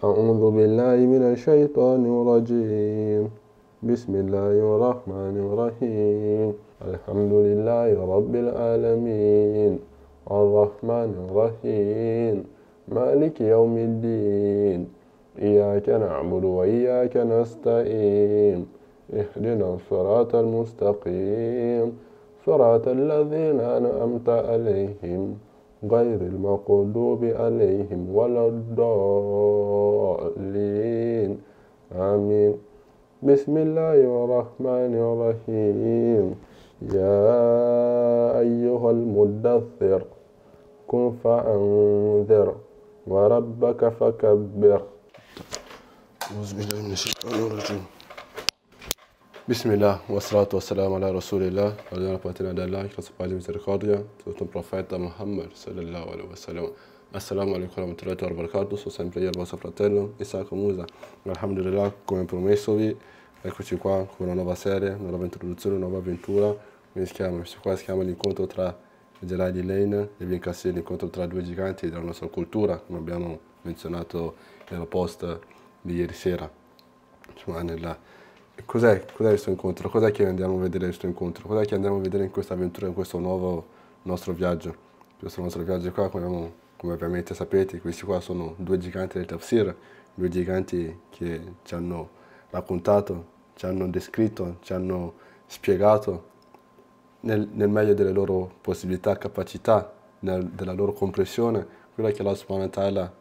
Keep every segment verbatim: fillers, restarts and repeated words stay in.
أعوذ بالله من الشيطان الرجيم بسم الله الرحمن الرحيم الحمد لله رب العالمين الرحمن الرحيم مالك يوم الدين إياك نعبد وإياك نستعين اهدنا الصراط المستقيم صراط الذين أنعمت عليهم غير المغضوب عليهم ولا الضالين آمين بسم الله الرحمن الرحيم يا أيها المدثر قم فأنذر وربك فكبر أعوذ بالله من الشيطان الرجيم Bismillah, wassalatu wassalamu ala rasulillah, alla patina d'Allah, che la sua pace e misericordia, tutto un profeta Muhammad sallallahu alaihi wasallam. Assalamu alaikum warahmatullahi wabarakatuh, sono sempre io il vostro fratello, Isaac Musa. Alhamdulillah, come promessovi, eccoci qua con una nuova serie, una nuova introduzione, una nuova avventura. Come si chiama? Questo qua si chiama l'incontro tra Jalal di Lane e Ibn Kathir, l'incontro tra due giganti della nostra cultura, come abbiamo menzionato nella post di ieri sera. Subhanallah. Cos'è, cos'è questo incontro? Cos'è che andiamo a vedere questo incontro? Cos'è che andiamo a vedere in questa avventura, in questo nuovo nostro viaggio? Questo nostro viaggio qua, come, come ovviamente sapete, questi qua sono due giganti del tafsir, due giganti che ci hanno raccontato, ci hanno descritto, ci hanno spiegato nel, nel meglio delle loro possibilità, capacità, nel, della loro comprensione, quello che Allah subhanahu wa ta'ala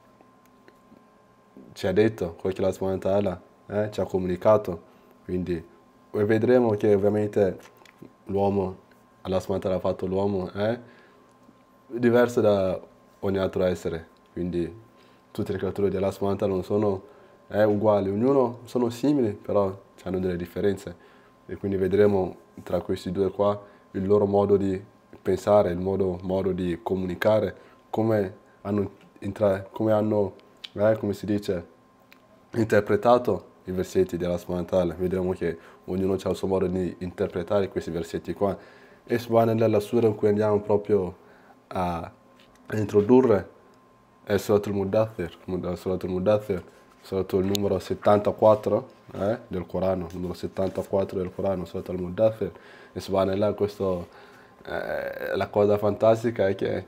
ci ha detto, quello che Allah subhanahu wa ta'ala Eh, ci ha comunicato, quindi vedremo che ovviamente l'uomo, Allah subhanahu wa ta'ala ha fatto l'uomo è diverso da ogni altro essere, quindi tutte le creature di Allah subhanahu wa ta'ala non sono eh, uguali, ognuno sono simili, però hanno delle differenze e quindi vedremo tra questi due qua il loro modo di pensare, il modo, modo di comunicare, come hanno, intra, come hanno eh, come si dice, interpretato i versetti della subhanahu wa ta'ala. Vedremo che ognuno ha il suo modo di interpretare questi versetti qua. E subhanallah, la sura in cui andiamo proprio a, a introdurre è Surat al-Mudathir, Surat al-Mudathir, Surat il numero settantaquattro eh, del Corano, numero settantaquattro del Corano, Surat al-Mudathir. E subhanallah, questo, eh, la cosa fantastica è che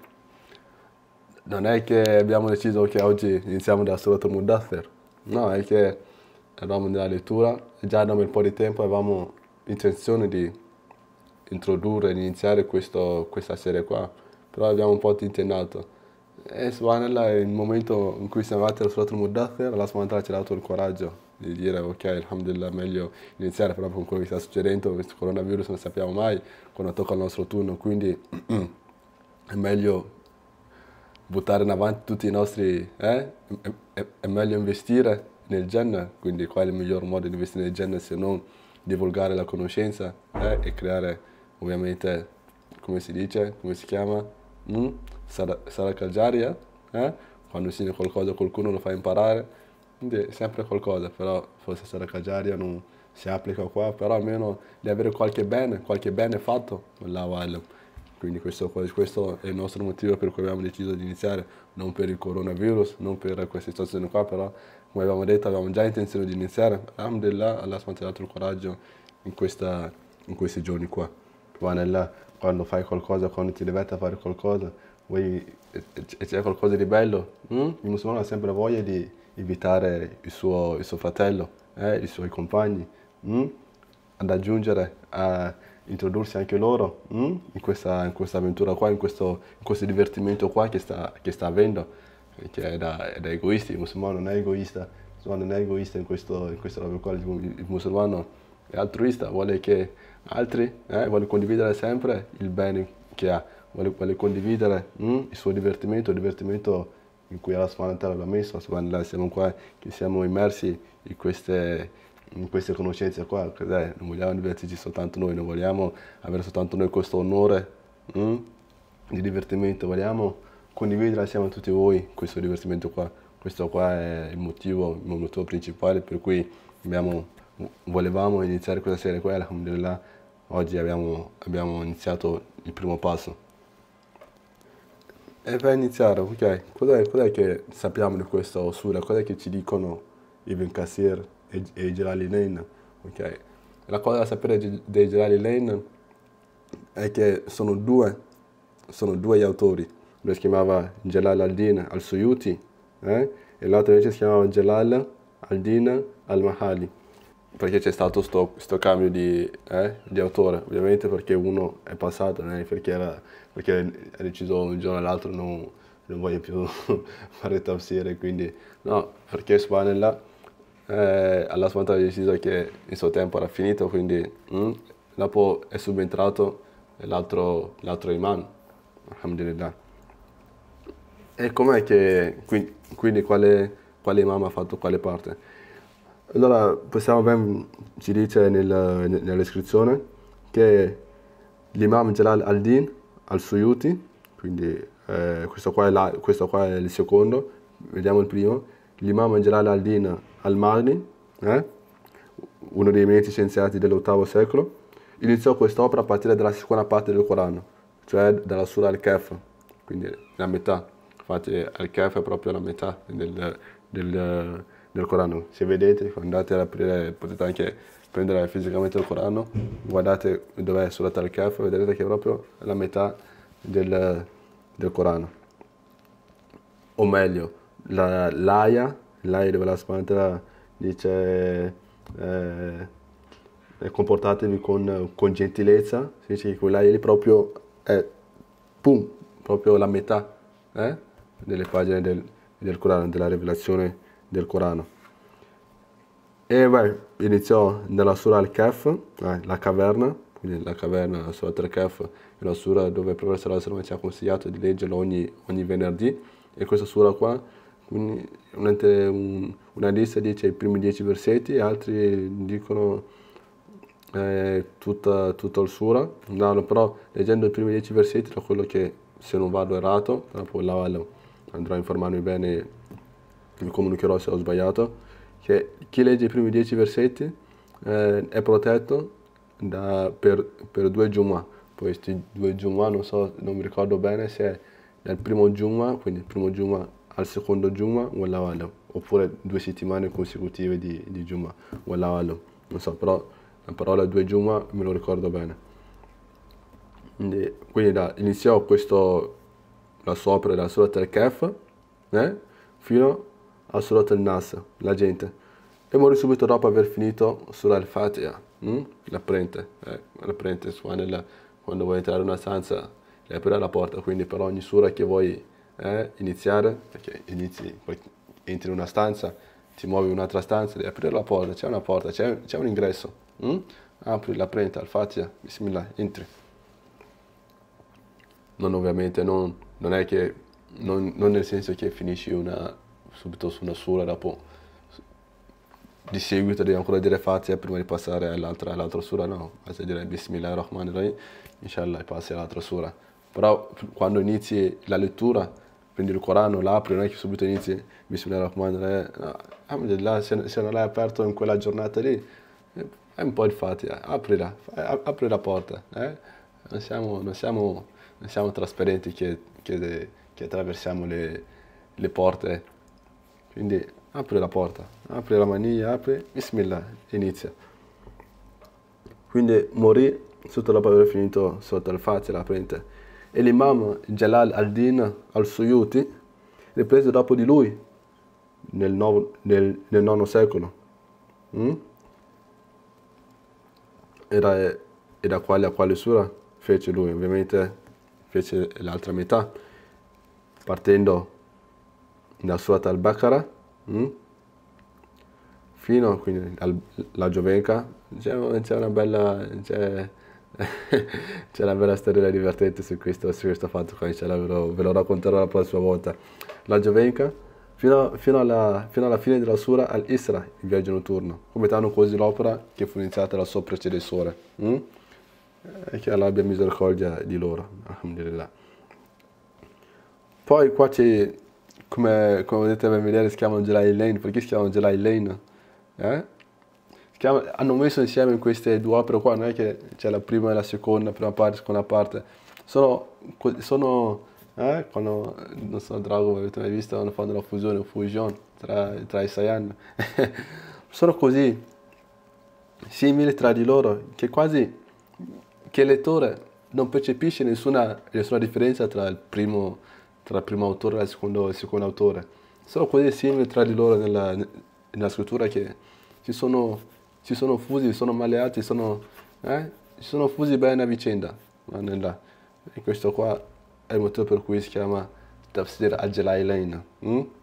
non è che abbiamo deciso che oggi iniziamo da Surat al-Mudathir, no, è che eravamo nella lettura e già da un po' di tempo avevamo intenzione di introdurre, di iniziare questo, questa serie qua, però abbiamo un po' tintennato. E subhanallah, il momento in cui siamo arrivati al Surat al-Mudathir, Allah subhanahu wa ta'ala ci ha dato il coraggio di dire ok, alhamdulillah, meglio iniziare proprio con quello che sta succedendo, questo coronavirus non sappiamo mai quando tocca il nostro turno, quindi è meglio buttare in avanti tutti i nostri, eh? è, è, è meglio investire nel Jannah, quindi qual è il miglior modo di investire nel Jannah se non divulgare la conoscenza eh? e creare ovviamente, come si dice, come si chiama? Mm? Sadaqah al-Jariyah, eh? Quando insegni qualcosa a qualcuno lo fa imparare, quindi è sempre qualcosa, però forse Sadaqah al-Jariyah non si applica qua, però almeno di avere qualche bene, qualche bene fatto, Allahu a'lam. Quindi questo, questo è il nostro motivo per cui abbiamo deciso di iniziare, non per il coronavirus, non per questa situazione qua, però come abbiamo detto avevamo già intenzione di iniziare. Alhamdulillah, Allah ci ha dato il coraggio in, questa, in questi giorni qua. Subhanallah, quando fai qualcosa, quando ti diverte a fare qualcosa, vuoi, e c'è qualcosa di bello, mm? Il musulmano ha sempre voglia di invitare il suo, il suo fratello, eh? I suoi compagni, mm? ad aggiungere, a introdursi anche loro mm? in, questa, in questa avventura qua, in questo, in questo divertimento qua che sta, che sta avendo, che è da, è da egoisti. Il musulmano non è egoista, il musulmano non è egoista in questo, in questo lavoro qua, il, il musulmano è altruista, vuole che altri, eh, vuole condividere sempre il bene che ha, vuole, vuole condividere mm? il suo divertimento, il divertimento in cui Allah subhanahu wa ta'ala l'ha messo, subhanallah, siamo qua, che siamo immersi in queste in queste conoscenze qua, cos'è? Non vogliamo divertirci soltanto noi, non vogliamo avere soltanto noi questo onore mm? di divertimento, vogliamo condividere assieme a tutti voi questo divertimento qua. Questo qua è il motivo, il motivo principale per cui abbiamo, volevamo iniziare questa serie qua, alhamdulillah, oggi abbiamo, abbiamo iniziato il primo passo. e per iniziare, ok, cos'è, cos'è che sappiamo di questa osura? Cos'è che ci dicono Ibn Kathir e, e i Jalalain? Ok, la cosa da sapere di- dei Jalalain è che sono due, sono due gli autori. Uno si chiamava Jalal al-Din al-Suyuti, eh? E l'altro invece si chiamava Jalal al-Din al-Mahali. Perché c'è stato sto, sto cambio di, eh, di autore, ovviamente perché uno è passato, non è perché, era, perché ha deciso un giorno all'altro non, non voglio più fare tafsir, quindi no, perché subhanallah, eh, Allah subhanahu wa ta'ala ha deciso che il suo tempo era finito, quindi mm, dopo è subentrato l'altro, l'altro imam, alhamdulillah. E com'è che, quindi, quindi quale, quale imam ha fatto quale parte? Allora, possiamo ben, ci dice nel- nella descrizione che l'imam Jalal al-Din al-Suyuti, quindi eh, questo, qua è la- questo qua è il secondo, vediamo il primo, l'imam Jalal al-Din al-Mahdi, eh, uno dei eminenti scienziati dell'ottavo secolo, iniziò quest'opera a partire dalla seconda parte del Corano, cioè dalla Sura al-Kahf, quindi la metà. Infatti al-Kahf è proprio la metà del, del, del Corano. Se vedete, quando andate ad aprire, potete anche prendere fisicamente il Corano, guardate dov'è Surat al-Kahf, vedrete che è proprio la metà del, del Corano. O meglio, la- l'Aya, l'Aya dove la Subhanahu dice eh, eh, comportatevi con, con gentilezza, si dice che quell'Aya lì proprio è, pum, proprio la metà eh, delle pagine del, del Corano, della rivelazione del Corano. E beh, iniziò nella Sura al-Kahf, eh, la caverna, quindi la caverna, la Sura al-Kahf, è una sura dove il professore sallallahu alaihi wasallam ci ha consigliato di leggerla ogni, ogni venerdì, e questa sura qua, quindi una, un, una lista dice i primi dieci versetti, e altri dicono eh, tutta, tutto il sura, no, però leggendo i primi dieci versetti, da quello che se non vado errato, però poi là andrò a informarmi bene, vi comunicherò se ho sbagliato, che chi legge i primi dieci versetti eh, è protetto da- per, per due Jumu'ah. Poi questi due Jumu'ah, non so, non mi ricordo bene se è dal primo Jumu'ah, quindi il primo Jumu'ah al secondo Jumu'ah, wallahu alam, oppure due settimane consecutive di, di Jumu'ah, wallahu alam. Non so, però la parola due Jumu'ah me lo ricordo bene. Quindi, quindi da, iniziò questo, la sua opera da Surat al-Kahf eh, fino a Surat al-Nas, la gente. E morì subito dopo aver finito Surat al-Fatiha, hm? La prende, eh, la prende subhanallah, quando vuoi entrare in una stanza, le aprirà la porta, quindi per ogni sura che vuoi eh, iniziare, perché inizi, poi entri in una stanza, ti muovi in un'altra stanza, devi aprire la porta, c'è una porta, c'è, c'è un ingresso, hm? Apri, la prende, al-Fatiha, bismillah, entri. Non ovviamente, non, non è che, non, non nel senso che finisci una, subito su una sura, dopo di seguito devi ancora dire Fatiha prima di passare all'altra, all'altra sura, no, basta dire Bismillahirrahmanirrahim, inshallah, e passi all'altra sura. Però quando inizi la lettura, prendi il Corano, l'apri, non è che subito inizi Bismillahirrahmanirrahim, no, alhamdulillah, se, se non l'hai aperto in quella giornata lì, eh, fai un po' il Fatiha, aprila, fai- apri la porta, eh? Non siamo, non siamo, non siamo trasparenti che, che, che attraversiamo le, le porte, quindi apri la porta, apri la maniglia, apri, bismillah, inizia. Quindi morì sotto dopo aver finito sotto il Fatiha, la prende. E l'imam Jalal al-Din al-Suyuti riprese dopo di lui nel, novo, nel, nel nono secolo. Mm? E, da, e da quale a quale sura fece lui? Ovviamente fece l'altra metà, partendo da Surat al-Baqarah, mm? fino quindi alla Giovenca. C'è, c'è una bella c'è, c'è una bella storia divertente su questo, su questo fatto qua, ce la ve, lo, ve lo racconterò la prossima volta. La Giovenca fino, fino, alla, fino alla fine della sura al-Isra, il viaggio notturno, completando così l'opera che fu iniziata dal suo predecessore, mm? E che Allah abbia misericordia di loro, alhamdulillah. Poi qua c'è, come, come potete ben vedere, si chiamano Jalal Lane. Perché si chiamano Jalal Lane? Eh? Si chiama- hanno messo insieme queste due opere qua, non è che c'è la prima e la seconda, prima parte, seconda parte. Sono, que- sono eh? Quando, non so, Dragon, avete mai visto quando fanno la fusione, fusion tra, tra i Saiyan? Sono così simili tra di loro che quasi che il lettore non percepisce nessuna, nessuna differenza tra il primo, tra il primo autore e il secondo, il secondo autore. Sono così simili tra di loro nella, nella scrittura che si sono, si sono fusi, sono maleati, sono, eh? Si sono fusi bene a vicenda. Ma nella- e questo qua è il motivo per cui si chiama Tafsir al-Jalalain. Mm?